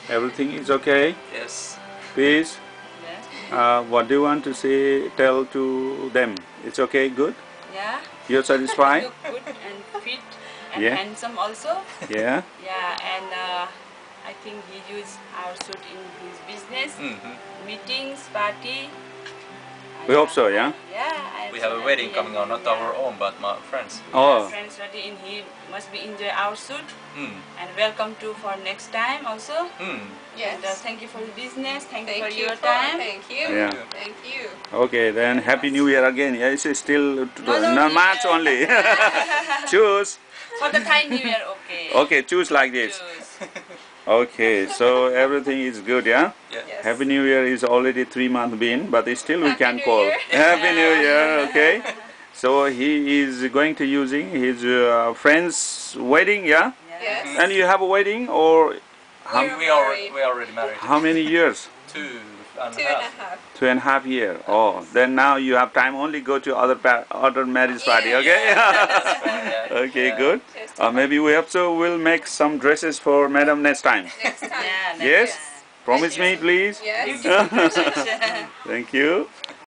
Everything is okay? Yes. Peace? Yeah. What do you want to say, tell to them? It's okay, good? Yeah. You're satisfied? Look good and fit and Yeah. handsome also. Yeah? Yeah, and I think he use our suit in his business, meetings, party. We hope so, yeah? Yeah. We have a wedding coming on, not our own, but my friends. Oh. Friends ready, and he must be enjoy our suit. Mm. And welcome to for next time also. Mm. Yes. And thank you for the business. Thank you for you your time. Thank you. Yeah. Thank you. Okay, then Happy New Year again. Yeah, it's still No, March only. Choose. For the Thai New Year, okay. Okay, choose like this. Choose. Okay, so everything is good, yeah? Yeah. Yes. Happy New Year is already 3 months been, but still we Happy can New call. Year. Happy New Year, okay? So he is going to using his friend's wedding, yeah? Yes. And you have a wedding or We already married. how many years? 2.5. 2.5 years. Oh, then now you have time only go to other marriage party, okay? Yeah. Okay, Yeah. good. Maybe we also will make some dresses for madam next time. Next time. Yeah, Yes? Promise me, please. Yes. Thank you.